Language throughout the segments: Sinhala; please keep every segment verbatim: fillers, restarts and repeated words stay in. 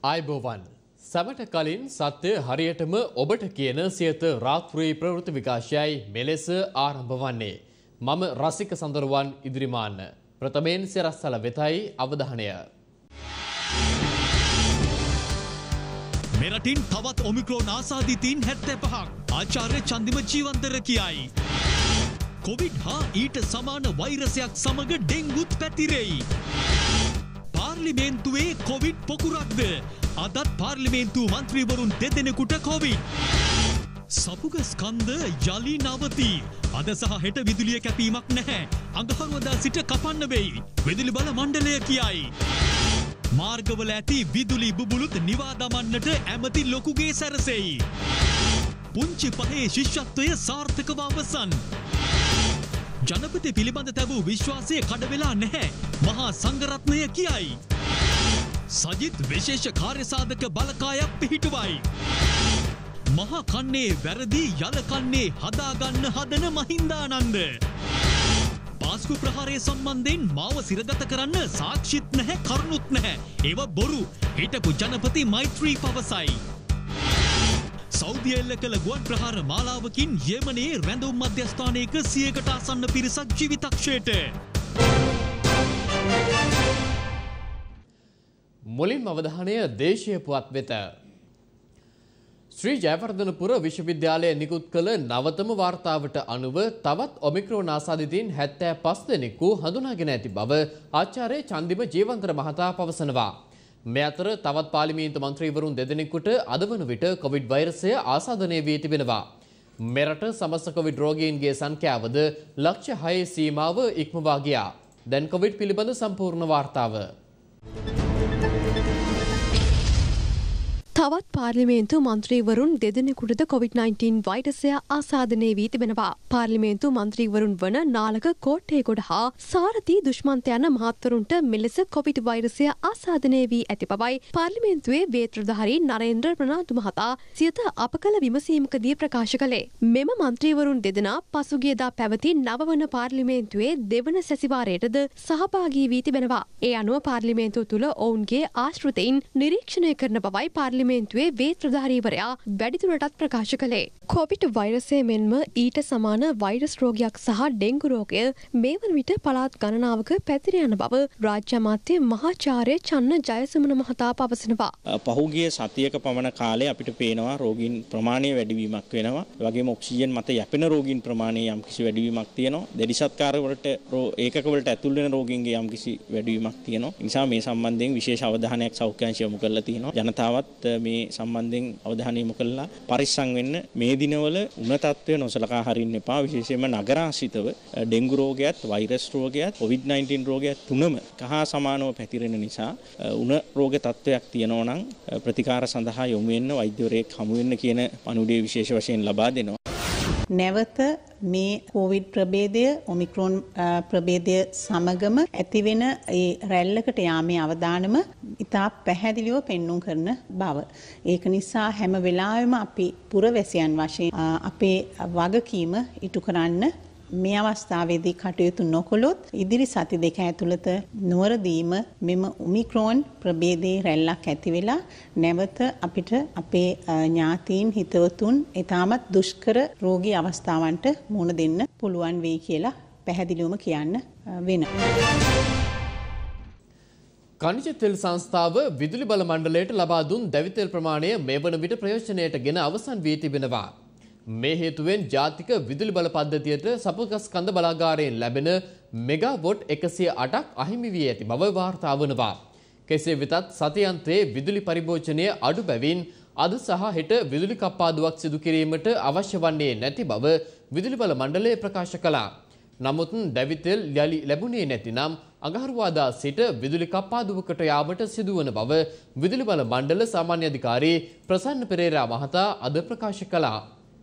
ආයුබෝවන් සමට කලින් සත්‍ය හරියටම ඔබට කියන සියත රාත්‍රී ප්‍රවෘත්ති විකාශයයි මෙලෙස ආරම්භ වන්නේ. මම රසික සඳරුවන් ඉදිරිමාන්න. ප්‍රථමයෙන් සිරස්තල වෙතයි අවධානය. මෙරටින් තවත් ඔමික්‍රෝන් ආසාදිතයින් හැත්තෑ පහක් ආචාර්ය චන්දිම ජීවන්තර කියයි. කොවිඩ් හා ඊට සමාන වෛරසයක් සමග ඩෙන්ගුත් පැතිරෙයි. පාර්ලිමේන්තුවේ කොවිඩ් පොකුරක්ද අදත් පාර්ලිමේන්තු මන්ත්‍රීවරුන් දෙදෙනෙකුට කොවිඩ්. සපුග ස්කන්ධ යලි නවති. අද සහ හෙට විදුලිය කැපීමක් නැහැ. අඟහරුවදා සිට කපන්න වෙයි. විදුලි බල මණ්ඩලය කියයි. මාර්ගවල ඇති විදුලි බුබුලුත් නිවා දමන්නට ඇමති ලොකුගේ සැරසෙයි. පුංචි පහේ ශිෂ්‍යත්වය සාර්ථකව අවසන්. ජනපති පිළිබඳ තැබූ විශ්වාසය කඩ වෙලා නැහැ. මහා සංඝරත්නය කියයි. සජිත් විශේෂ කාර්යසාධක බලකායක් පිහිටුවයි. මහා කන්නේ වැරදි යල කන්නේ හදාගන්න හදන මහින්දානන්ද. පාස්කු ප්‍රහාරය සම්බන්ධයෙන් මාව සිරගත කරන්න සාක්ෂිත් නැහැ කරුණුත් නැහැ. ඒව බොරු. හිටපු ජනපති මෛත්‍රී පවසයි. සෞදිය එල්ල කළ ගුවන් ප්‍රහාර මාලාවකින් යෙමනයේ රැඳවුම් මධ්‍යස්ථානයක සියයකට ආසන්න පිරිසක් ජීවිතක්ෂයට. මුලින්ම අවධානය දේශීය පුවත් වෙත. ශ්‍රී ජයවර්ධනපුර විශ්වවිද්‍යාලය නිකුත් කළ නවතම වාර්තාවට අනුව තවත් ඔමික්‍රෝන් ආසාදිතයින් හැත්තෑ පහ දෙනෙකු හඳුනාගෙන ඇති බව ආචාර්ය චන්දිම ජීවන්තර මහතා පවසනවා. මේ අතර තවත් පාර්ලිමේන්තු මන්ත්‍රීවරුන් දෙදෙනෙකුට අද වන විට කොවිඩ් වෛරසය ආසාදනය වී තිබෙනවා. මෙරට සමස්ත කොවිඩ් රෝගීන්ගේ සංඛ්‍යාවද ලක්ෂ හයේ සීමාව ඉක්මවා ගියා. දැන් කොවිඩ් පිළිබඳ සම්පූර්ණ වාර්තාව. තවත් පාර්ලිමේන්තු මන්ත්‍රීවරුන් දෙදෙනෙකුටද කොවිඩ් නයින්ටීන් වෛරසය ආසාදනය වී තිබෙනවා. පාර්ලිමේන්තු මන්ත්‍රීවරුන් වන නාලක කෝට්ටේගොඩ හා සාරති දුෂ්මන්ත යන මහත්වරුන්ට මෙලෙස කොවිඩ් වෛරසය ආසාදනය වී ඇති බවයි පාර්ලිමේන්තුවේ වේත්‍රධාරී නරේන්ද්‍ර ප්‍රනාන්දු මහතා සියත අප කළ විමසීමකදී ප්‍රකාශ කළේ. මෙම මන්ත්‍රීවරුන් දෙදෙනා පසුගියදා පැවති නවවන පාර්ලිමේන්තුවේ දෙවන සැසිවාරයටද සහභාගී වී තිබෙනවා. ඒ අනුව පාර්ලිමේන්තුව තුළ ඔවුන්ගේ ආශ්‍රිතයින් නිරීක්ෂණය කරන බවයි පාර්ලිමේන්තුවේ වේත්‍රධාරීවරයා වැඩිදුරටත් ප්‍රකාශ කළේ. කොවිඩ් වෛරසය මෙන්ම ඊට සමාන වෛරස් රෝගයක් සහ ඩෙංගු රෝගය මේ වන විට පළාත් ගණනාවක පැතිර යන බව රාජ්‍ය අමාත්‍ය මහාචාර්ය චන්න ජයසුමන මහතා පවසනවා. පහුගිය සතියක පමණ කාලේ අපිට පේනවා රෝගීන් ප්‍රමාණය වැඩිවීමක් වෙනවා. ඒ වගේම ඔක්සිජන් මත යැපෙන රෝගීන් ප්‍රමාණය යම්කිසි වැඩිවීමක් තියෙනවා. දෙඩිසත්කාර වලට ඒකක වලට ඇතුල් වෙන රෝගීන්ගේ යම්කිසි වැඩිවීමක් තියෙනවා. ඒ නිසා මේ සම්බන්ධයෙන් විශේෂ අවධානයක් සෞඛ්‍ය අංශය යොමු කරලා තියෙනවා. ජනතාවත් මේ සම්බන්ධයෙන් අවධානය යොමු කළා පරිස්සම් වෙන්න. මේ දිනවල උණ තත්ත්වය නොසලකා හරින්න එපා. විශේෂයෙන්ම නගරාශ්‍රිතව ඩෙන්ගු රෝගයත් වෛරස් රෝගයත් කොවිඩ් නයින්ටීන් රෝගයත් තුනම කහා සමානව පැතිරෙන නිසා උණ රෝග තත්ත්වයක් තියෙනවා නම් ප්‍රතිකාර සඳහා යොමු වෙන්න වෛද්‍යවරයෙක් හමු වෙන්න කියන පණිවිඩය විශේෂ වශයෙන් ලබා දෙනවා. නැවත මේ කොවිඩ් ප්‍රභේදය ඔමික්‍රෝන් ප්‍රභේදය සමගම ඇතිවෙන ඒ රැල්ලකට යාමේ අවදානම ඉතා පැහැදිලිව පෙන්눔 කරන බව. ඒක නිසා හැම වෙලාවෙම අපි පුරවැසියන් වශයෙන් අපේ වගකීම ඉටු කරන්න මේ අවස්ථාවේදී කටයුතු නොකළොත් ඉදිරි සති දෙක ඇතුළත නුවරදීම මෙම ඔමික්‍රෝන් ප්‍රභේදයේ රැල්ලක් ඇති වෙලා නැවත අපිට අපේ ඥාතීන් හිතවතුන් ඊටමත් දුෂ්කර රෝගී අවස්ථාවන්ට මුහුණ දෙන්න පුළුවන් වෙයි කියලා පැහැදිලිවම කියන්න වෙනවා. ඛනිජ තෙල් සංස්ථාව විදුලි බල මණ්ඩලයට ලබා දුන් දැවි තෙල් ප්‍රමාණය මේ වන විට ප්‍රයෝජනයට ගෙන අවසන් වී තිබෙනවා. මේ හේතුවෙන් ජාතික විදුලි බල පද්ධතියට සපුගස්කන්ධ බලාගාරයෙන් ලැබෙන මෙගාවොට් එකසිය අටක් අහිමි වී ඇති බව වාර්තා වනවා. කෙසේ වෙතත් සතියන්තයේ විදුලි පරිභෝජනය අඩු බැවින් අද සහ හෙට විදුලි කප්පාදුවක් සිදු කිරීමට අවශ්‍ය වන්නේ නැති බව විදුලි බල මණ්ඩලය ප්‍රකාශ කළා. නමුත් දැවි තෙල් යලි ලැබුණේ නැතිනම් අඟහරුවාදා සිට විදුලි කප්පාදුවකට යාමට සිදුවන බව විදුලි බල මණ්ඩල සාමාන්‍ය අධිකාරී ප්‍රසන්න පෙරේරා මහතා අද ප්‍රකාශ කළා.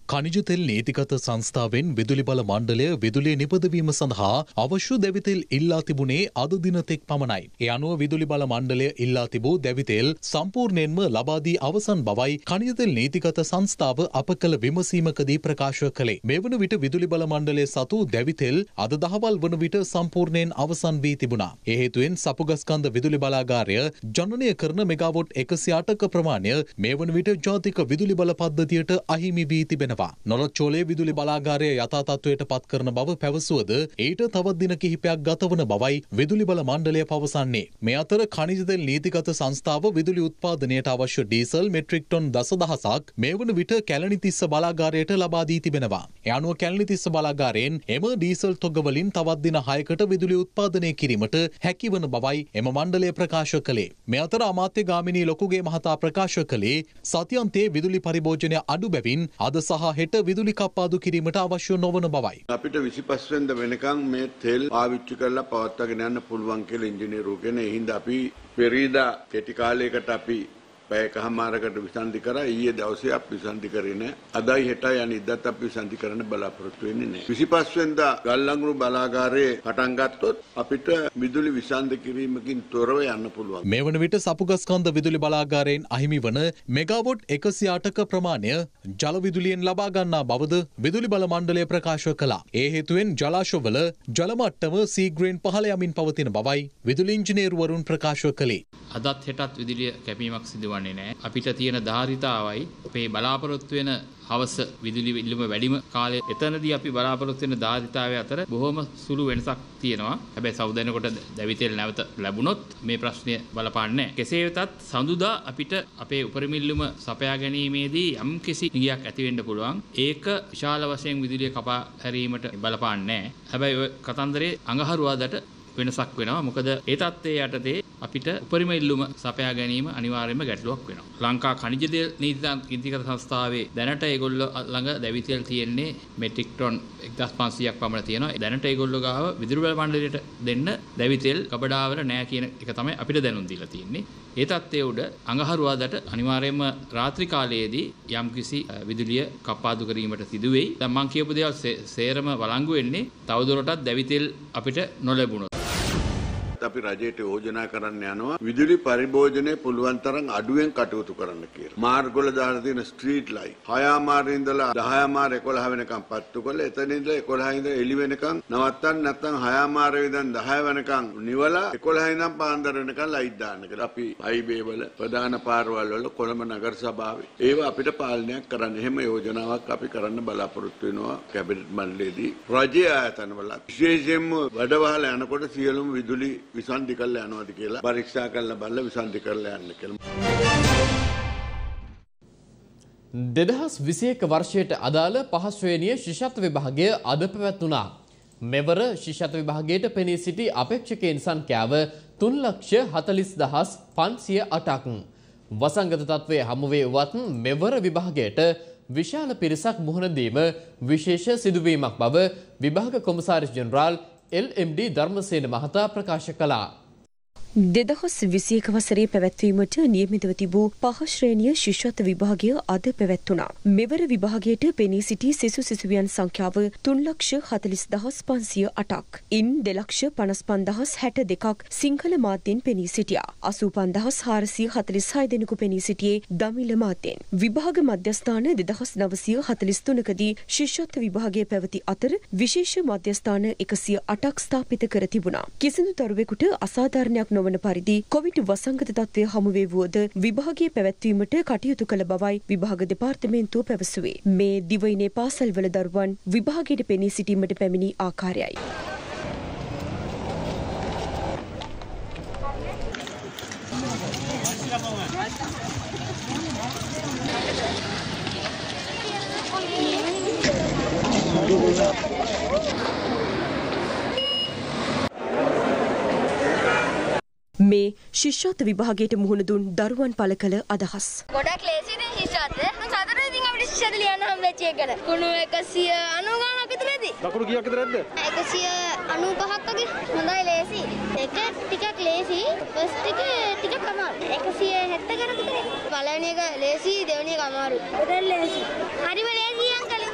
खनिज तेल नीतिगत संस्थाවෙන් විදුලි බල මණ්ඩලය විදුලිය නිපදවීම සඳහා අවශ්‍ය දැවිතෙල් ඉල්ලා තිබුණේ අද දින තෙක් පමණයි. ඒ අනුව විදුලි බල මණ්ඩලය ඉල්ලා තිබූ දැවිතෙල් සම්පූර්ණයෙන්ම ලබා දී අවසන් බවයි खनिज तेल නීතිගත සංස්ථාව අප කළ විමසීමකදී ප්‍රකාශ කළේ. මේ වන විට විදුලි බල මණ්ඩලය සතු දැවිතෙල් අද දහවල් වන විට සම්පූර්ණයෙන් අවසන් වී තිබුණා. ඒ හේතුවෙන් සපුගස්කන්ධ විදුලි බලාගාරය ජනනය කරන මෙගාවොට් එකසිය අටක ප්‍රමාණය මේ වන විට ජාතික විදුලි බල පද්ධතියට අහිමි වී තිබෙනවා. නොරොච්චෝලේ විදුලි බලාගාරය යථා තත්ත්වයට පත් කරන බව පැවසුවද ඊට තවත් දින කිහිපයක් ගතවන බවයි විදුලි බල මණ්ඩලය පවසන්නේ. මේ අතර खनिज तेल නීතිගත සංස්ථාව විදුලි උත්පාදනයට අවශ්‍ය ඩීසල් මෙට්‍රික් ටොන් දසදහසක් මේ වන විට කැලණිතිස්ස බලාගාරයට ලබා දී තිබෙනවා. ඒ අනුව කැලණිතිස්ස බලාගාරයෙන් එම ඩීසල් තොග වලින් තවත් දින හයකට විදුලි උත්පාදනය කිරීමට හැකිවන බවයි එම මණ්ඩලය ප්‍රකාශ කළේ. මේ අතර අමාත්‍ය ගාමිණී ලොකුගේ මහතා ප්‍රකාශ කළේ සතියන්තයේ විදුලි පරිභෝජනය අඩු බැවින් අද සහ හෙට විදුලි කප්පාදු කිරීමට අවශ්‍ය නොවන බවයි. අපිට විසිපස් වෙනිදා වෙනකන් මේ තෙල් පාවිච්චි කරලා පවත්වාගෙන යන්න පුළුවන් කියලා ඉංජිනේරු කෙනෙක්. ඒ හින්දා අපි පෙරේදා කෙටි කාලයකට අපි පැයකමාරකට විසන්ධි කරා. ඊයේ දවසේ අපි විසන්ධි කරේ නැහැ. අදයි හෙටයි අනිද්දාත් අපි විසන්ධි කරන්න බලාපොරොත්තු වෙන්නේ නැහැ. විසිපස් වෙනිදා ගල්ලංගුරු බලාගාරයේ පටන් ගත්තොත් අපිට විදුලි විසන්ධි කිරීමකින් තොරව යන්න පුළුවන්. මේ වන විට සපුගස්කන්ධ විදුලි බලාගාරයෙන් අහිමි වන මෙගාවොට් එකසිය අටක ප්‍රමාණය ජල විදුලියෙන් ලබා ගන්නා බවද විදුලි බල මණ්ඩලය ප්‍රකාශ කළා. ඒ හේතුවෙන් ජලාශවල ජල මට්ටම සීග්‍රයෙන් පහළ යමින් පවතින බවයි විදුලි ඉංජිනේරුවරුන් ප්‍රකාශ කළේ. අදත් හෙටත් විදුලිය කැපීමක් සිදුවන්නේ නැහැ. අපිට තියෙන ධාරිතාවයි අපේ බලාපොරොත්තු වෙන හවස විදුලි ඉල්ලුම වැඩිම කාලය එතනදී අපි බලාපොරොත්තු වෙන ධාරිතාවය අතර බොහොම සුළු වෙනසක් තියෙනවා. හැබැයි සෞදෙනකොට දැවිතෙල් නැවත ලැබුණොත් මේ ප්‍රශ්නය බලපාන්නේ නැහැ. කෙසේ වෙතත් සඳුදා අපිට අපේ උපරිම ඉල්ලුම සපයා ගැනීමේදී යම්කිසි නිගයක් ඇති වෙන්න පුළුවන්. ඒක විශාල වශයෙන් විදුලිය කපා හැරීමට බලපාන්නේ නැහැ. හැබැයි ඔය කතන්දරේ අඟහරුවාදට වෙනසක් වෙනවා. මොකද ඒ තත්ත්වයේ යටතේ අපිට උපරිම ඉල්ලුම සපයා ගැනීම අනිවාර්යයෙන්ම ගැටලුවක් වෙනවා. ලංකා ඛනිජ තෙල් නීතිගත සංස්ථාවේ දැනට ඒගොල්ලෝ ළඟ දැවිතෙල් තියෙන්නේ මෙට්‍රික් ටොන් එක්දාස් පන්සීයක් පමණ තියෙනවා. දැනට ඒගොල්ලෝ ගාව විදුලි බල මණ්ඩලයට දෙන්න දැවිතෙල් කබඩාවල නැහැ කියන එක තමයි අපිට දැනුම් දීලා තියෙන්නේ. ඒ තත්ත්වයේ උඩ අඟහරුවාදට අනිවාර්යයෙන්ම රාත්‍රී කාලයේදී යම්කිසි විදුලිය කප්පාදු කිරීමට සිදු වෙයි. දැන් මම කියපු දේවල් සේරම වළංගු වෙන්නේ තවදුරටත් දැවිතෙල් අපිට නොලැබුණොත්. අපි රජයට යෝජනා කරන්න යනවා විදුලි පරිභෝජනය පුළුවන් තරම් අඩුවෙන් කටයුතු කරන්න කියලා. මාර්ගවල දාලා තියෙන ස්ට්‍රීට් ලයිට් හයමාර ඉඳලා දහයමාර එකොළහ වෙනකම් පත්තු කරලා එතන ඉඳලා එකොළහ ඉඳලා එළි වෙනකම් නවත්තන්න නැත්නම් හයමාර ඉඳන් දහය වෙනකම් නිවලා එකොළහ ඉඳන් පාන්දර වෙනකම් ලයිට් දාන්න කියලා. අපි හයිවේ වල ප්‍රධාන පාරවල් වල කොළඹ නගර සභාවේ ඒව අපිට පාලනයක් කරන්න. එහෙම යෝජනාවක් අපි කරන්න බලාපොරොත්තු වෙනවා කැබිනට් මණ්ඩලයේදී. රජයේ ආයතනවල විශේෂයෙන්ම වැඩවහල යනකොට සියලුම විදුලි විසන්ධි කරලා යනවාද කියලා පරීක්ෂා කරලා බලලා විසන්ධි කරලා යන්න කියලා. දෙදහස් විසි එක වර්ෂයට අදාළ පහ ශ්‍රේණිය ශිෂ්‍යත්ව විභාගය අද පැවැත්වුණා. මෙවර ශිෂ්‍යත්ව විභාගයට පෙනී සිටි අපේක්ෂකයන් සංඛ්‍යාව තුන් ලක්ෂ හතළිස් දහස් පන්සිය අටක්. වසංගත තත්ත්වයේ හමුවේ වත් මෙවර විභාගයට විශාල පිරිසක් මුහුණ දීම විශේෂ සිදුවීමක් බව විභාග කොමසාරිස් ජෙනරාල් එල් එම් ඩී ධර්මසේන මහතා ප්‍රකාශ කළා. දෙදහස් විසි එක වසරේ පැවැත්වීමට නියමිතව තිබූ පහ ශ්‍රේණිය ශිෂ්‍යත්ව විභාගය අද පැවැත්වුණා. මෙවර විභාගයට පෙනී සිටි සිසු සිසුවියන් සංඛ්‍යාව තුන් ලක්ෂ හතළිස් දහස් පන්සිය අටක්. ඉන් දෙලක්ෂ පනස් පන්දහස් හැට දෙකක් සිංහල මාධ්‍යෙන් පෙනී සිටියා. අසූ පන්දහස් හාරසිය හතළිස් හය දෙනෙකු පෙනී සිටියේ දමිළ මාධ්‍යෙන්. විභාග මධ්‍යස්ථාන දෙදහස් නවසිය හතළිස් තුනකදී ශිෂ්‍යත්ව විභාගය පැවති අතර විශේෂ මධ්‍යස්ථාන එකසිය අටක් ස්ථාපිත කර තිබුණා. කිසිදු දරුවෙකුට අසාධාරණයක් නොව වන පරිදි කොවිඩ් වසංගත තත්ත්වය හමුවේ වුවද විභාගයේ පැවැත්වීමට කටයුතු කළ බවයි විභාග දෙපාර්තමේන්තුව පැවසුවේ. මේ දිවයිනේ පාසල්වල දරුවන් විභාගයට පෙනී සිටීමට පැමිණි ආකාරයයි. මේ ශිෂ්‍යත්ව විභාගයට මුහුණ දුන් දරුවන් පළ කළ අදහස්. ගොඩක් ලේසියිනේ ශිෂ්‍යත්වය. සතර ඉතින් අපිට ශිෂ්‍යත්ව ලියන්න හම්බෙච්ච එකට. කුණු එකසිය අනූ ගානක් විතර ඇති. ලකුණු කීයක් විතර ඇද්ද? එකසිය අනූ පහක් වගේ. හොඳයි ලේසි. එක ටිකක් ලේසි. ෆස්ට් එක ටිකක් අමාරු. එකසිය හැත්තෑ ගානක් විතර. පළවෙනි එක ලේසි, දෙවෙනි එක අමාරු. ඒක ලේසි. හරිම ලේසි අංකල්.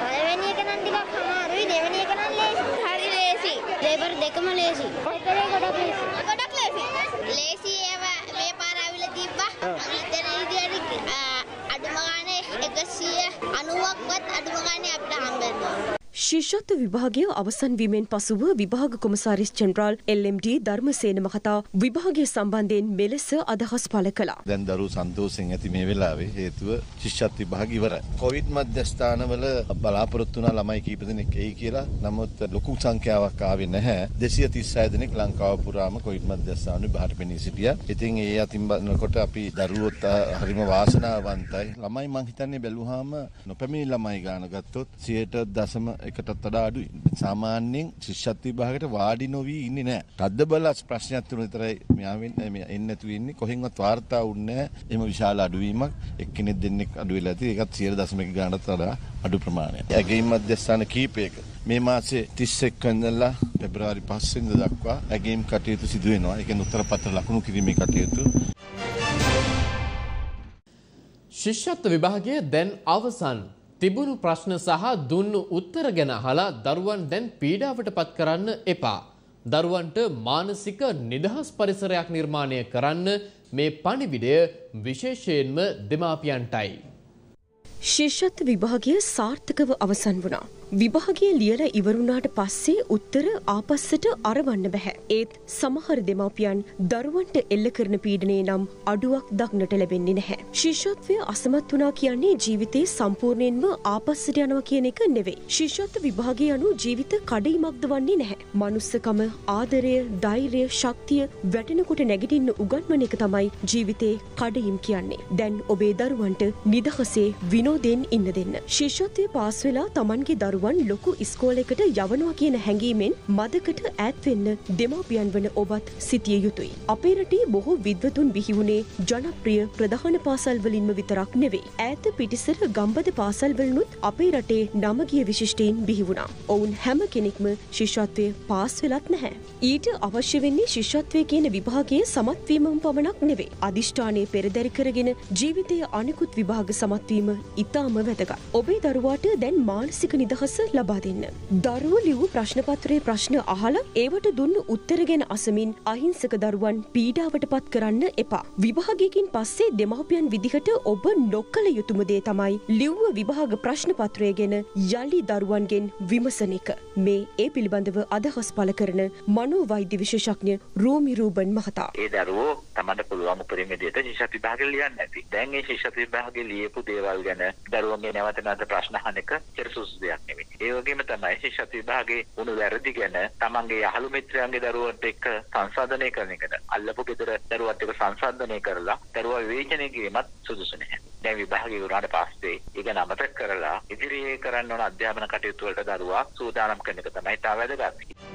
පළවෙනි එක නම් ටිකක් අමාරුයි දෙවෙනි එක නම් ලේසි. හරි ලේසි. දෙපර දෙකම ලේසි. පොතරේ ගොඩක් ලේසි. ගොඩක් ලේසි. ලේසි ඒවා මේ පාර ආවිලා තිබ්බා. අනිත් විදියට අඩුම ගානේ එකසිය අනූවක්වත් අඩුම ගානේ අපිට හම්බෙනවා. ශිෂ්‍යත්ව විභාගය අවසන් වීමෙන් පසුව විභාග කොමසාරිස් ජෙනරාල් එල් එම් ඩී ධර්මසේන මහතා විභාගය සම්බන්ධයෙන් මෙලෙස අදහස් පළ කළා. දැන් දරුවෝ සන්තෝෂෙන් ඇති මේ වෙලාවේ හේතුව ශිෂ්‍යත්ව විභාගය ඉවරයි. කොවිඩ් මධ්‍යස්ථානවල බලාපොරොත්තු වුණා ළමයි කීප දෙනෙක් එයි කියලා. නමුත් ලොකු සංඛ්‍යාවක් ආවේ නැහැ. දෙසිය තිස් හය දෙනෙක් ලංකාව පුරාම කොවිඩ් මධ්‍යස්ථාන විභාගයට පෙනී සිටියා. ඉතින් ඒ අතින් බලනකොට අපි දරුවෝත් හරිම වාසනාවන්තයි. ළමයි මං හිතන්නේ බැලුවාම නොපැමිණි ළමයි ගාන ගත්තොත් සියයට දශම එකටත් වඩා අඩුයි. සාමාන්‍යයෙන් ශිෂ්‍යත්ව විභාගයට වාඩි නොවි ඉන්නේ නැහැ. තද්ද බල ප්‍රශ්නයක් තුන විතරයි මෙයාවෙන් මේ එන්නේ නැතුව ඉන්නේ. කොහෙන්වත් වාර්තා වුන්නේ නැහැ. එහෙම විශාල අඩුවීමක් එක්කෙනෙක් දෙන්නෙක් අඩු වෙලා ඇති. ඒකත් සියයට දශම එක ගානට වඩා අඩු ප්‍රමාණයක්. ඇගීම් මධ්‍යස්ථාන කීපයක මේ මාසේ තිස් එක් වෙනිදා පෙබරවාරි පහ වෙනිදා දක්වා ඇගීම් කටයුතු සිදු වෙනවා. ඒ කියන්නේ උත්තර පත්‍ර ලකුණු කිරීමේ කටයුතු. ශිෂ්‍යත්ව විභාගය දැන් අවසන්. තිබුණු ප්‍රශ්න සහ දුන්නු උත්තර ගැන අහලා දරුවන් දැන් පීඩාවට පත් කරන්න එපා. දරුවන්ට මානසික නිදහස් පරිසරයක් නිර්මාණය කරන්න මේ පණිවිඩය විශේෂයෙන්ම දෙමාපියන්ටයි. ශිෂ්‍යත්ව විභාගය සාර්ථකව අවසන් වුණා. විභාගය ලියලා ඉවරුණාට පස්සේ උත්තර ආපස්සට අරවන්න බෑ. ඒත් සමහර දෙමාපියන් දරුවන්ට එල්ල කරන පීඩනයේ නම් අඩුවක් දක්නට ලැබෙන්නේ නැහැ. ශිෂ්‍යත්වය අසමත් වුණා කියන්නේ ජීවිතේ සම්පූර්ණයෙන්ම ආපස්සට යනවා කියන එක නෙවෙයි. ශිෂ්‍යත්ව විභාගය අනුව ජීවිත කඩයිමක්ද වන්නේ නැහැ. මනුස්සකම, ආදරය, ධෛර්යය, ශක්තිය වැටෙනකොට නැගිටින්න උගන්වන එක තමයි ජීවිතේ කඩයිම් කියන්නේ. දැන් ඔබේ දරුවන්ට නිදහසේ විනෝදයෙන් ඉන්න දෙන්න. ශිෂ්‍යත්වය පාස් වෙලා Tamanගේ දරුවන් ලොකු ඉස්කෝලයකට යවනවා කියන හැඟීමෙන් මදකට ඈත් වෙන්න දෙමාපියන් වන ඔබත් සිටිය යුතුයි. අපේ රටේ බොහෝ විද්වතුන් බිහි වුණේ ජනප්‍රිය ප්‍රධාන පාසල් වලින්ම විතරක් නෙවෙයි. ඈත පිටිසර ගම්බද පාසල් වලිනුත් අපේ රටේ නමගිය විශිෂ්ටයින් බිහි වුණා. ඔවුන් හැම කෙනෙක්ම ශිෂ්‍යත්වයේ පාස් වෙලත් නැහැ. ඊට අවශ්‍ය වෙන්නේ ශිෂ්‍යත්වයේ කියන විභාගයේ සමත් වීමම පමණක් නෙවෙයි. අදිෂ්ඨානයේ පෙරදරි කරගෙන ජීවිතයේ අනිකුත් විභාග සමත් වීම ඉතාම වැදගත්. ඔබේ දරුවාට දැන් මානසික නිදහස ලබා දෙන්න. දරුවෝ ලියූ ප්‍රශ්න පත්‍රයේ ප්‍රශ්න අහලා ඒවට දුන්න උත්තර ගැන අසමින් අහිංසක දරුවන් පීඩාවට පත් කරන්න එපා. විභාගයකින් පස්සේ දෙමාපියන් විදිහට ඔබ නොකළ යුතුම දේ තමයි ලිව්ව විභාග ප්‍රශ්න පත්‍රය ගැන යලි දරුවන්ගෙන් විමසන එක. මේ ඒ පිළිබඳව අදහස් පළ කරන මනෝවෛද්‍ය විශේෂඥ රෝමි රූබන් මහතා. ඒ දරුවෝ තමන්ට පුළුවන් උපරිම විදිහට ශිෂ්‍යත්ව විභාගෙ ලියන්න ඇති. දැන් මේ ශිෂ්‍යත්ව විභාගෙ ලියපු දේවල් ගැන දරුවන්ගේ නැවත නැවත ප්‍රශ්න අහන එක චිරසුසු දෙයක් නෙවෙයි. ඒ වගේම තමයි ශිෂ්‍යත්ව විභාගයේ වුණු වැරදි ගැන තමන්ගේ යහළු මිත්‍රයන්ගේ දරුවන්ට එක්ක සංසන්දනය කරන එකද අල්ලපු ගෙදර දරුවත් එක්ක සංසන්දනය කරලා දරුවා විවේචනය කිරීමත් සුදුසු නැහැ. දැන් විභාගය වුණාට පස්සේ ඒක නමතක කරලා ඉදිරියේ කරන්න ඕන අධ්‍යාපන කටයුතු වලට දරුවා සූදානම් කරන එක තමයි තා වැදගත්.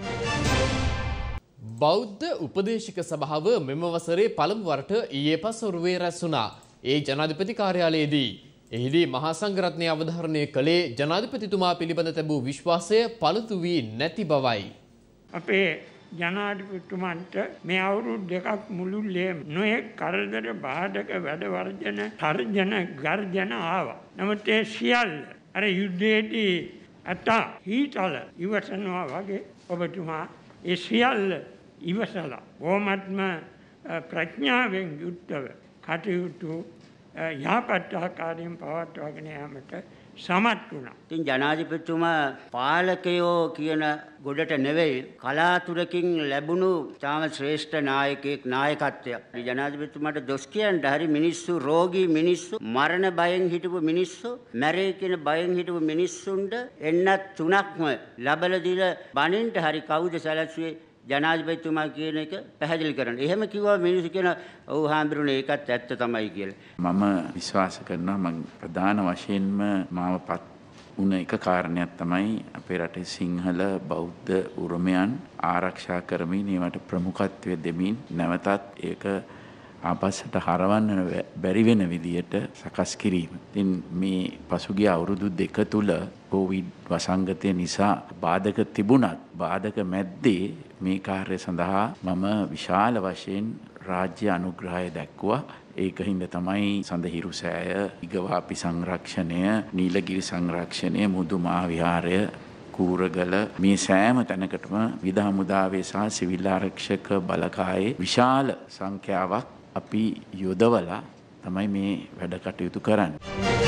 බෞද්ධ උපදේශක සභාව මෙම වසරේ පළමු වරට ඊයේ පස්වරුවේ රැස් වුණා. ඒ ජනාධිපති කාර්යාලයේදී එහිදී මහා සංඝරත්නය අවධාරණය කළේ ජනාධිපතිතුමා පිළිබඳ තිබූ විශ්වාසය පළතු වී නැති බවයි. අපේ ජනාධිපතිතුමන්ට මේ අවුරුදු දෙකක් මුළුල්ලේම නොයෙක් කරදර බාධක වැඩ වර්ජන තර්ජන ගර්ජන ආවා. නමුත් ඒ සියල්ල අර යුද්ධයේදී අත හීතල ඉවසනවා වගේ ඔබතුමා ඒ සියල්ල ඉවසලා බොහොමත්ම ප්‍රඥාවෙන් යුක්තව කටයුතු යහපත් ආකාරයෙන් පවත්වාගෙන යාමට සමත් වුණා. ඉතින් ජනාධිපතිතුමා පාලකයෝ කියන ගොඩට නෙවෙයි කලාතුරකින් ලැබුණු තාම ශ්‍රේෂ්ඨ නායකයෙක් නායකත්වයක්. ජනාධිපතිතුමාට දොස් කියන්න හරි මිනිස්සු රෝගී මිනිස්සු මරණ බයෙන් හිටපු මිනිස්සු මැරේ කියන බයෙන් හිටපු මිනිස්සුන්ට එන්නත් තුනක්ම ලබලා දීලා බණින්ට හරි කවුද සැලසුවේ ජනාධිපතිතුමා කියන එක පැහැදිලි කරන්න. එහෙම කිව්වා මිනිස්සු කියන ඔව් හාමුදුරනේ ඒකත් ඇත්ත තමයි කියලා. මම විශ්වාස කරනවා මම ප්‍රධාන වශයෙන්ම මාවපත් වුණ එක කාරණයක් තමයි අපේ රටේ සිංහල බෞද්ධ උරුමයන් ආරක්ෂා කරමින් ඒවට ප්‍රමුඛත්වය දෙමින් නැවතත් ඒක ආපස්සට හරවන්න බැරි වෙන විදියට සකස් කිරීම. ඉතින් මේ පසුගිය අවුරුදු දෙක තුල කොවිඩ් වසංගතය නිසා බාධක තිබුණත් බාධක මැද්දේ මේ කාර්ය සඳහා මම විශාල වශයෙන් රාජ්‍ය අනුග්‍රහය දැක්වුවා. ඒක හින්දා තමයි සඳහිරු සෑය, ඉගවාපි සංරක්ෂණය, නීලගිරි සංරක්ෂණය, මුදුමා විහාරය, කූරගල මේ සෑම තැනකටම විදා මුදාවේ සහ සිවිල් ආරක්ෂක බලකායේ විශාල සංඛ්‍යාවක් අපි යොදවලා තමයි මේ වැඩ කටයුතු කරන්නේ.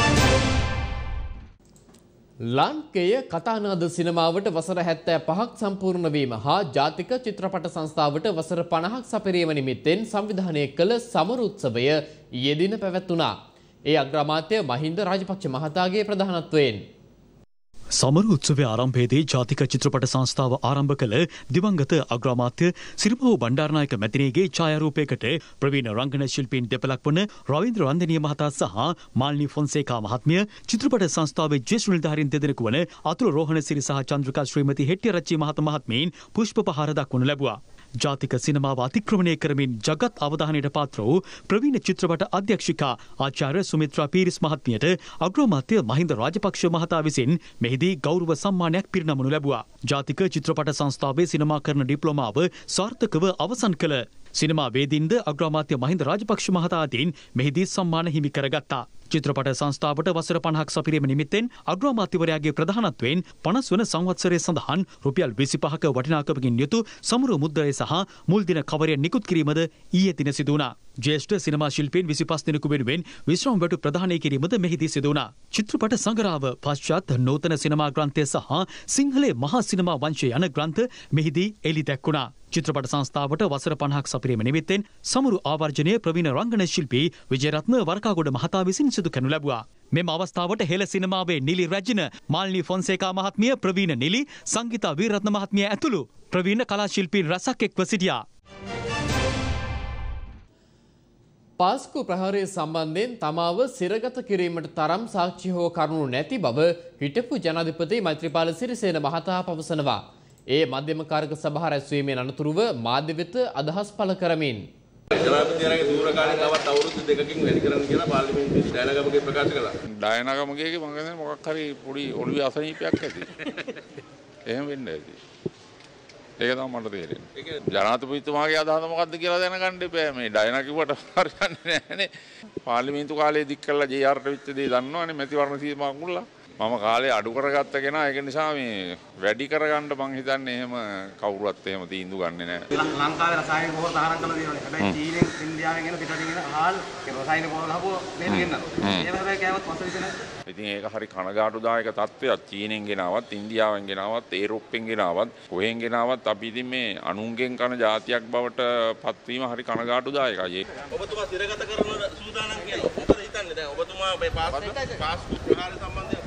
ලංකේය කතානාද සිනමාවට වසර හැත්තෑ පහක් සම්පූර්ණ වීම හා ජාතික චිත්‍රපට සංස්ථාවට වසර පනහක් සපිරීම නිමිත්තෙන් සංවිධානය කළ සමරු උත්සවය ඊයේ දින පැවැත්වුණා. ඒ අග්‍රාමාත්‍ය මහින්ද රාජපක්ෂ මහතාගේ ප්‍රධානත්වයෙන් සමරු උත්සවයේ ආරම්භයේදී ජාතික චිත්‍රපට සංස්ථාව ආරම්භ කළ දිවංගත අග්‍රාමාත්‍ය සිරිමහු බණ්ඩාරනායක මැතිණියගේ ඡායාරූපයකට ප්‍රවීණ රංගන ශිල්පීන් දෙපළක් වන රවීන්ද්‍ර වන්දනීය මහතා සහ මාල්නී ෆොන්සේකා මහත්මිය, චිත්‍රපට සංස්ථාවේ ජ්‍යෙෂ්ඨ නිලධාරීන් දෙදෙනෙකු වන අතුල රෝහණසිරි සහ චන්ද්‍රිකා ශ්‍රීමති හෙට්ටිආරච්චි මහත මහත්මීන් පුෂ්ප පහර දක්වනු ලැබුවා. ජාතික සිනමාව අතික්‍රමණය කරමින් ජගත් අවධානයට පාත්‍ර වූ ප්‍රවීණ චිත්‍රපට අධ්‍යක්ෂිකා ආචාර්ය සුමිත්‍රා පීරිස් මහත්මියට අග්‍රාමාත්‍ය මහින්ද රාජපක්ෂ මහතා විසින් මෙහිදී ගෞරව සම්මානයක් පිරිනමනු ලැබුවා. ජාතික චිත්‍රපට සංස්ථාවේ සිනමාකරණ ඩිප්ලෝමාව සාර්ථකව අවසන් කළ සිනමා වේදින්ද අග්‍රාමාත්‍ය මහින්ද රාජපක්ෂ මහතා අතින් මෙහිදී සම්මාන හිමි කරගත්තා. චිත්‍රපට සංස්ථාවට වසර පනහක් සපිරීම නිමිත්තෙන් අග්‍රාමාත්‍යවරයාගේ ප්‍රධානත්වයෙන් පනස් වන සංවත්සරය සඳහන් රුපියල් විසිපහක වටිනාකමකින් යුතු සමරු මුද්‍රය සහ මුල් දින කවරය නිකුත් කිරීමද ඊයේ දින සිදු වුණා. ජ්‍යෙෂ්ඨ සිනමා ශිල්පීන් විසිපස් දෙනෙකු වෙනුවෙන් විශ්‍රාම වැටු ප්‍රදානය කිරීමද මෙහිදී සිදු වුණා. චිත්‍රපට සංගරාව, පශ්චාත් නූතන සිනමා ග්‍රන්ථය සහ සිංහලේ මහා සිනමා වංශය යන ග්‍රන්ථ මෙහිදී එළි දැක්වුණා. චිත්‍රපට සංස්ථාවට වසර පනහක් සපිරීම නිමිත්තෙන් සමරු ආවර්ජනය ප්‍රවීණ රංගන ශිල්පී විජයරත්න වරකාගොඩ මහතා විසින් සිදු කරනු ලැබුවා. මෙම අවස්ථාවට හෙළ සිනමාවේ නිලි රැජින, මාල්නී ෆොන්සේකා මහත්මිය, ප්‍රවීණ නිලි, සංගීතා වීරරත්න මහත්මිය ඇතුළු ප්‍රවීණ කලා ශිල්පීන් රැසක් එක්ව සිටියා. පාස්කු ප්‍රහාරය සම්බන්ධයෙන් තමාව සිරගත කිරීමට තරම් සාක්ෂි හෝ කරුණු නැති බව හිටපු ජනාධිපති මෛත්‍රීපාල සිරිසේන මහතා පවසනවා. ඒ මධ්‍යම කාරක සභාව රැස්වීමෙන් අනතුරුව මාධ්‍ය වෙත අදහස් පළ කරමින් ජනාධිපතිතුමාගේ දූරකාලීන තවත් අවුරුදු දෙකකින් වැඩි කරන්න කියලා පාර්ලිමේන්තුවේ ඩයනගමගේ ප්‍රකාශ කළා. ඩයනගමගේ මම කියන්නේ මොකක් හරි පොඩි ඔළුවේ අසනීපයක් ඇති. එහෙම වෙන්නේ ඇති. ඒක තමයි මට තේරෙන්නේ. ජනාධිපතිතුමාගේ අදහස මොකක්ද කියලා දැනගන්න එපා. මේ ඩයනා කිව්වට හරියන්නේ නැහැනේ. පාර්ලිමේන්තු කාලේ දික් කළා ජේ ආර්ට වෙච්ච දේ දන්නවනේ මැතිවරණ සීමා මුල්ලා. මම කාලේ අඩු කරගත්ත කෙනා ඒක නිසා මේ වැඩි කරගන්න මං හිතන්නේ එහෙම කවුරුවත් එහෙම තීන්දුව ගන්නෙ නැහැ. ලංකාවේ රසායනික පොහොර තහනම් කළා තියෙනවා. හැබැයි චීනෙන් ඉන්දියාවෙන් එන පිටරටින් එන හාල් ඒ රසායනික පොහොර හපුව මෙහෙම ගෙන්නනවා. ඒක හැබැයි කෑවත් පස්සේ නැහැ. ඉතින් ඒක හරි කනගාටුදායක තත්ත්වයක්. චීනෙන් ගෙනාවත්, ඉන්දියාවෙන් ගෙනාවත්, ඒරෝපෙන් ගෙනාවත්, කොහෙන් ගෙනාවත් අපි ඉතින් මේ අනුන්ගෙන් කන જાතියක් බවට පත්වීම හරි කනගාටුදායකයි. ඔබතුමා සිරගත කරන සූදානම් කියලා. මොකද හිතන්නේ දැන් ඔබතුමා මේ පාස් පාස් ප්‍රහාරය සම්බන්ධයෙන්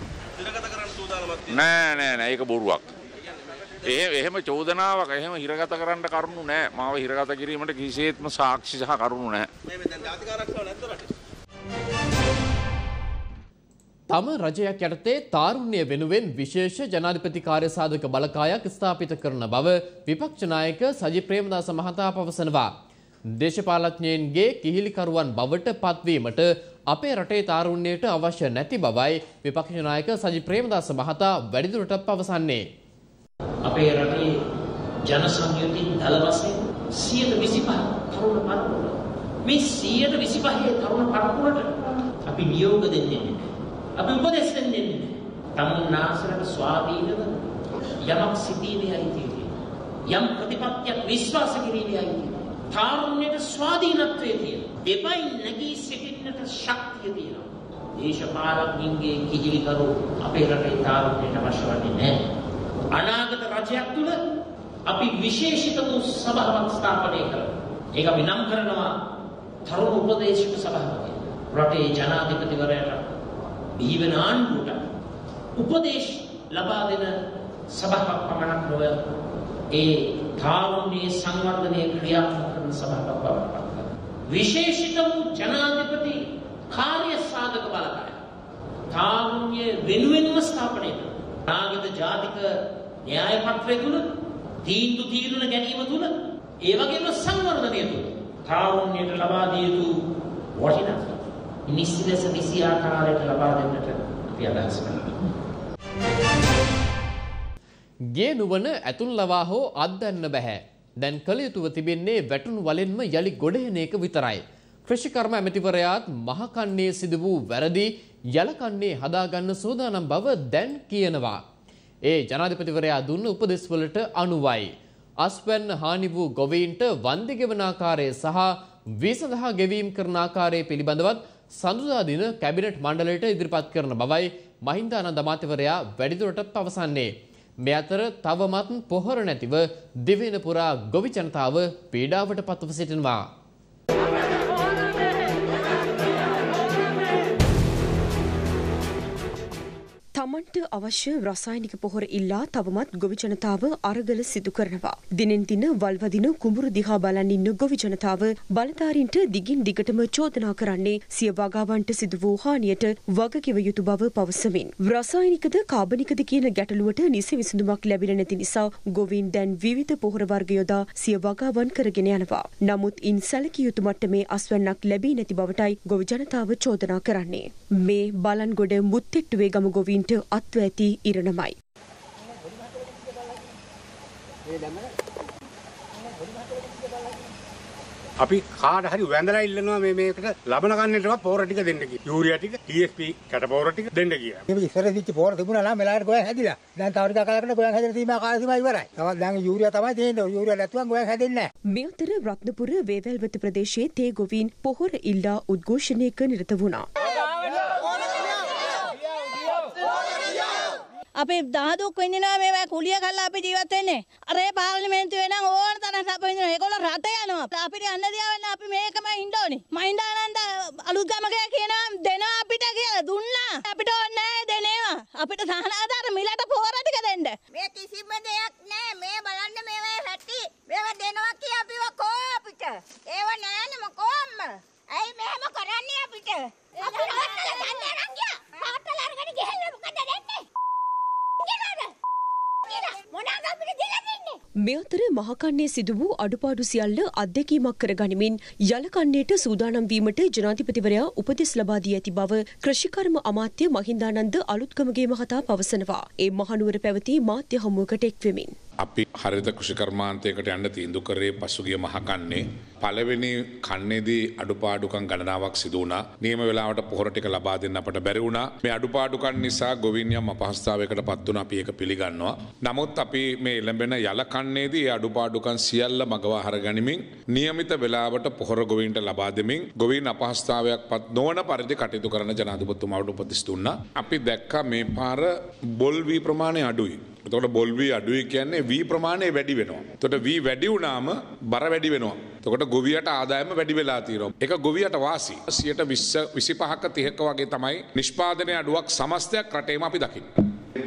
නෑ නෑ නෑ ඒක බොරුවක්. එහෙම එහෙම චෝදනාවක් එහෙම හිරගත කරන්න කරුණු නෑ. මාව හිරගත කිරීමට කිසිසේත්ම සාක්ෂි සහ කරුණු නෑ. මේ දැන් ජාතික ආරක්ෂාව නැද්ද රටේ? තම රජයක් යටතේ තාරුණ්‍ය වෙනුවෙන් විශේෂ ජනාධිපති කාර්යසාධක බලකායක් ස්ථාපිත කරන බව විපක්ෂ නායක සජිත් ප්‍රේමදාස මහතා පවසනවා. දේශපාලඥයන්ගේ කිහිලිකරුවන් බවට පත්වීමට අපේ රටේ තාරුණ්‍යයට අවශ්‍ය නැති බවයි විපක්ෂ නායක සජිත් ප්‍රේමදාස මහතා වැඩිදුරටත් පවසන්නේ. අපේ රටේ ජන සංයුතිය දල වශයෙන් සියයට විසිපහ තරුණ පරපුර. මේ සියයට විසිපහේ තරුණ පරපුරට අපි නියෝග දෙන්නේ නැහැ. අපි උපදෙස් දෙන්නේ නැහැ. තමුන්නාසලට ස්වාධීනව යමක් සිටීමේ අයිතිය තියෙනවා. යම් ප්‍රතිපත්තියක් විශ්වාස කිරීමේ අයිතිය. තාරුණ්‍යයට ස්වාධීනත්වයේ තියෙන දෙපයින් නැගී සිටින්නට ශක්තිය තියෙනවා. දේශපාලඥයින්ගේ කිහිලිකරු අපේ රටේ තාරුණ්‍යයට අවශ්‍ය වන්නේ නැහැ. අනාගත රජයක් තුල අපි විශේෂිත වූ සභාවක් ස්ථාපනය කරමු. ඒක අපි නම් කරනවා තරුණ උපදේශක සභාව. රටේ ජනාධිපතිවරයාට බිහිවන ආණ්ඩුවට උපදේශ ලබා දෙන සභාවක් පමණක් නොව ඒ තාරුණ්‍ය සංවර්ධනයේ ක්‍රියාත්මක කරන සභාවක් බවට පත් කරනවා. විශේෂිත වූ ජනාධිපති කාර්ය සාධක බලකාය තාරුණ්‍ය වෙනුවෙන්ම ස්ථාපනය කරනවා. නාගත ජාතික න්‍යාය පත්‍රය තුල තීන්දුව තීරණ ගැනීම තුල ඒ වගේම සංවර්ධනය තුල තාරුණ්‍යයට ලබා දිය යුතු වටිනාකම නිසිලස නිසි ආකාරයට ලබා දෙන්නට අපි අදහස් කරනවා. ගේ නුවණ ඇතුන් ලවා හෝ අත්දැන්න බෑ. දැන් කළ යුතුව තිබෙන්නේ වැටුණු වලින්ම යලි ගොඩ එන එක විතරයි. කෘෂිකර්ම ඇමතිවරයාත් මහකන්නේ සිදු වූ වැරදි යලකන්නේ හදාගන්න සූදානම් බව දැන් කියනවා. ඒ ජනාධිපතිවරයා දුන්න උපදෙස්වලට අනුවයි. අස්වැන්න හානි වූ ගොවීන්ට වන්දි ගෙවන ආකාරය සහ වී සඳහා ගෙවීම් කරන ආකාරය පිළිබඳවත් සඳුදා දින කැබිනට් මණ්ඩලයට ඉදිරිපත් කරන බවයි මහින්දානන්ද අමාත්‍යවරයා වැඩිදුරටත් පවසන්නේ. මේ අතර තවමත් පොහොර නැතිව දිවයින පුරා ගොවි ජනතාව පීඩාවට පත්ව සිටිනවා. තමන්ට අවශ්‍ය රසායනික පොහොර ඉල්ලා තවමත් ගොවි ජනතාව අරගල සිදු කරනවා. දිනෙන් දින වල්වදින කුඹුරු දිහා බලන් ඉන්න ගොවි ජනතාව බලධාරීන්ට දිගින් දිගටම චෝදනා කරන්නේ සිය වගාවන්ට සිදු වූ හානියට වගකිව යුතු බව පවසමින්. රසායනිකද කාබනිකද කියන ගැටලුවට නිසි විසඳුමක් ලැබිලා නැති නිසා ගොවීන් දැන් විවිධ පොහොර වර්ග යොදා සිය වගාවන් කරගෙන යනවා. නමුත් ඉන් සැලකිය යුතු මට්ටමේ අස්වැන්නක් ලැබී නැති බවටයි ගොවි ජනතාව චෝදනා කරන්නේ. මේ බලන්ගොඩ මුත්තෙට්ටුවේ ගම ගොවීන් අත්ව ඇති ඉරණමයි. අපි කාට හරි වැඳලා ඉල්ලනවා මේ මේකට ලබන කන්නේටවත් පොර ටික දෙන්න කියලා. යූරියා ටික, ටී එස් පී කට පොර ටික දෙන්න කියලා. මේ ඉස්සර දිච්ච පොර තිබුණා නම් මෙලාට ගොයන් හැදිලා. දැන් තව ටිකක් කලකට ගොයන් හැදෙන සීමා කාල සීමා ඉවරයි. තවත් දැන් යූරියා තමයි තියෙන්නේ. යූරියා නැතුවම ගොයන් හැදෙන්නේ නැහැ. මේ අතර රත්නපුර වේවැල්වත ප්‍රදේශයේ තේ ගොවීන් පොහොර ඉල්ලා උද්ඝෝෂණයක නිරත වුණා. අපි දහදුක් විඳිනවා මේවා කුලිය කරලා අපි ජීවත් වෙන්නේ. අර ඒ පාර්ලිමේන්තුවේ නම් ඕන තරම් සැප විඳිනවා. ඒගොල්ලෝ රට යනවා. අපිට යන්න දියාවන්න අපි මේකම ඉන්න ඕනේ. මහින්දානන්ද අලුත් ගමකේ කියනවා දෙනවා අපිට කියලා දුන්නා. අපිට ඕනේ නැහැ දෙනේවා. අපිට සහනාධාර මිලට පොහොර ටික දෙන්න. මේ කිසිම දෙයක් නැහැ. මේ බලන්න මේවා හැටි. මේවා දෙනවා කිය අපිව කෝ අපිට. ඒව නැහැනේ මොකෝම්ම. ඇයි මෙහෙම කරන්නේ අපිට? අපි රටට ගන්න නම් ගියා. රටට අරගෙන ගිහින් මොකද දෙන්නේ? මේ අතර මහකන්නේ සිදු වූ අඩුපාඩු සියල්ල අත්දැකීමක් කරගනිමින් යලකන්නේට සූදානම් වීමට ජනාධිපතිවරයා උපදෙස් ලබා දී ඇති බව කෘෂිකර්ම අමාත්‍ය මහින්දානන්ද අලුත්ගමගේ මහතා පවසනවා. ඒ මහනුවර පැවති මාධ්‍ය හමුවකට එක්වෙමින්. අපි හරිත කෘෂිකර්මාන්තයකට යන්න තීන්දුව කරේ පසුගිය මහකන්නේ පළවෙනි කන්නේදී අඩුපාඩුකම් ගණනාවක් සිදු වුණා. නියම වෙලාවට පොහොර ටික ලබා දෙන්න අපට බැරි වුණා. මේ අඩුපාඩුකම් නිසා ගොවීන් යම් අපහසුතාවයකට පත් වුණා. අපි ඒක පිළිගන්නවා. නමුත් අපි මේ එළඹෙන යල කන්නේදී ඒ අඩුපාඩුකම් සියල්ල මගවා හරගනිමින් නියමිත වෙලාවට පොහොර ගොවීන්ට ලබා දෙමින් ගොවීන් අපහසුතාවයක් පත් නොවන පරිදි කටයුතු කරන ජනාධිපතිතුමාට උපදෙස් දුන්නා. අපි දැක්කා මේ පාර බොල් වී ප්‍රමාණය අඩුයි. එතකොට බොල් වී අඩුයි කියන්නේ වී ප්‍රමාණය වැඩි වෙනවා. එතකොට වී වැඩි වුණාම බර වැඩි වෙනවා. එතකොට ගොවියට ආදායම වැඩි වෙලා තියෙනවා. ඒක ගොවියට වාසි. සියයට විසිපහක තිහක වගේ තමයි නිෂ්පාදනයේ අඩුවක් සමස්තයක් රටේම අපි දකින්නේ.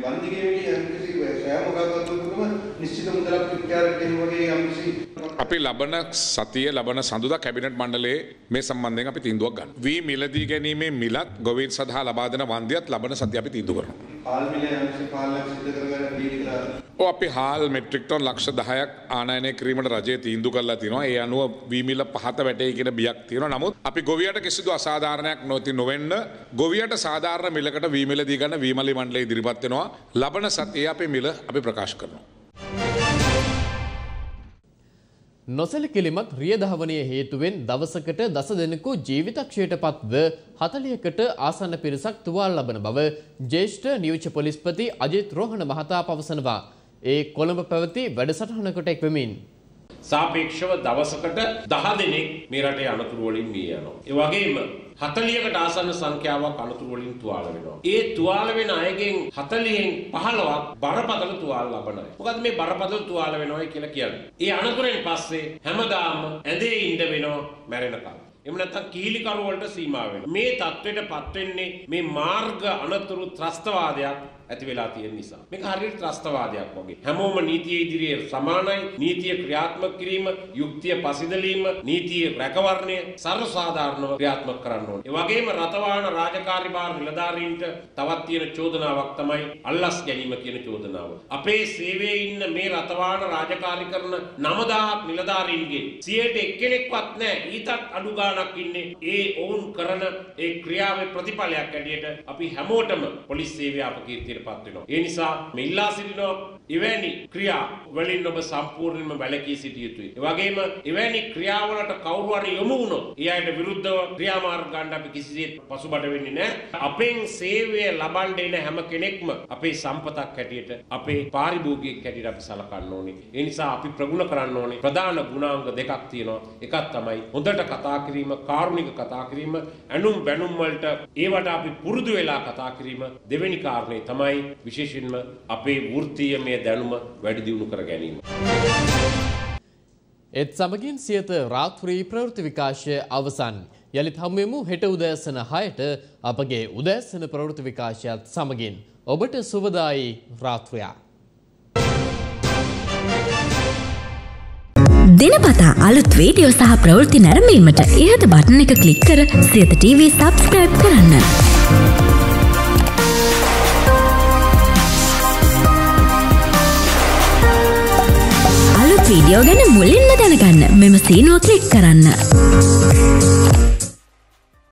අපි ලබන සතිය ලබන සඳුදා කැබිනට් මණ්ඩලයේ මේ සම්බන්ධයෙන් අපි තීන්දුවක් ගන්න. වී මිලදී ගැනීමේ මිලත් ගොවීන් සඳහා ලබා දෙන වන්දියත් ලබන සතිය අපි තීන්දුව කරනවා. හාල් මිල යම්කිසි පාලනයක් සිදු කරගන්න දීලා. ඔව් අපි හාල් මෙට්‍රික් ටන් ලක්ෂ දහයක් ආනයනය කිරීමට රජය තීන්දුව කරලා තිනවා. ඒ අනුව වී මිල පහත වැටේ කියන බියක් තියෙනවා. නමුත් අපි ගොවියට කිසිදු අසාධාරණයක් නොවෙන්න ගොවියට සාධාරණ මිලකට වී මිල දී ගන්න වී මලි මණ්ඩලය ඉදිරිපත් වෙනවා. ලබන සතියේ අපේ මිල අපි ප්‍රකාශ කරනවා. නොසැලකිලිමත් රියදහවනය හේතුවෙන් දවසකට දස දෙනෙකු ජීවිතක්ෂයට පත්ව හතලියකට ආසන්න පිරිසක් තුවාල ලබන බව ජ්‍යෙෂ්ඨ නියෝජ්‍ය පොලිස්පති අජිත් රෝහණ මහතා පවසනවා. ඒ කොළඹ පැවති වැඩසටහනකට එක්වෙමින්. සාපේක්ෂව දවසකට දහ දෙනෙක් මේ රටේ අනතුරු වලින් මිය යනවා. ඒ වගේම හතලියකට ආසන්න සංඛ්‍යාවක් අනතුරු වලින් තුවාල වෙනවා. ඒ තුවාල වෙන අයගෙන් හතලියෙන් පහළොවක් බරපතල තුවාල ලබන අය. මොකද මේ බරපතල තුවාල වෙනවා කියලා කියන්නේ? ඒ අනතුරෙන් පස්සේ හැමදාම ඇඳේ ඉඳ වෙනවා මැරෙනකම්. එහෙම නැත්නම් කීලිකරු වලට සීමා වෙනවා. මේ தത്വෙට පත් වෙන්නේ මේ මාර්ග අනතුරු ත්‍රස්තවාදයක් ඇති වෙලා තියෙන නිසා. මේක හරියට ත්‍රස්තවාදයක් වගේ. හැමෝම නීතිය ඉදිරියේ සමානයි. නීතිය ක්‍රියාත්මක කිරීම, යුක්තිය පසිදලීම, නීතිය රැකවරණය සර්වසාධාරණව ක්‍රියාත්මක කරන්න ඕනේ. ඒ වගේම රටවාහන රාජකාරී භාර නිලධාරීන්ට තවත් තියෙන චෝදනාවක් තමයි අල්ලස් ගැනීම කියන චෝදනාව. අපේ සේවයේ ඉන්න මේ රටවාහන රාජකාරී කරන නවදාහක් නිලධාරීන්ගේ සියයට එක්කෙනෙක්වත් නැහැ. ඊටත් අඩු ගාණක් ඉන්නේ ඒ ඔවුන් කරන ඒ ක්‍රියාවේ ප්‍රතිඵලයක් ඇටියට අපි හැමෝටම පොලිස් සේවය අපකීර්තිය තත්ත්වයකට පත් වෙනවා. ඒ නිසා මේ ඉල්ලා සිටිනවා එවැනි ක්‍රියා වලින් ඔබ සම්පූර්ණයෙන්ම වැළකී සිටිය යුතුයි. ඒ වගේම එවැනි ක්‍රියාවලට කවුරු හරි යොමු වුණොත් ඒ අයට විරුද්ධව ක්‍රියාමාර්ග ගන්න අපි කිසිසේත් පසුබට වෙන්නේ නැහැ. අපෙන් සේවය ලබන්න එන හැම කෙනෙක්ම අපේ සම්පතක් හැටියට අපේ පාරිභෝගිකයෙක් හැටියට අපි සලකන්න ඕනේ. ඒ නිසා අපි ප්‍රගුණ කරන්න ඕනේ. ප්‍රධාන ගුණාංග දෙකක් තියෙනවා. එකක් තමයි හොඳට කතා කිරීම, කාරුණික කතා කිරීම, ඇනුම් බැනුම් වලට ඒවට අපි පුරුදු වෙලා කතා කිරීම. දෙවෙනි කාරණේ තමයි විශේෂයෙන්ම අපේ වෘත්තීයමය දැනුම වැඩි දියුණු කර ගැනීම. ඒත් සමගින් සියත රාත්‍රී ප්‍රවෘත්ති විකාශය අවසන්. යළිත් හමුවෙමු හෙට උදෑසන හයට අපගේ උදෑසන ප්‍රවෘත්ති විකාශයත් සමගින්. ඔබට සුබදායි රාත්‍රියක්. දිනපතා අලුත් වීඩියෝ සහ ප්‍රවෘත්ති නැරඹීමට ඉහත බටන් එක ක්ලික් කර සියත ටීවී සබ්ස්ක්‍රයිබ් කරන්න. අලුත් වීඩියෝ ගැන මුලින්ම දැනගන්න මෙම සීනුව ක්ලික් කරන්න.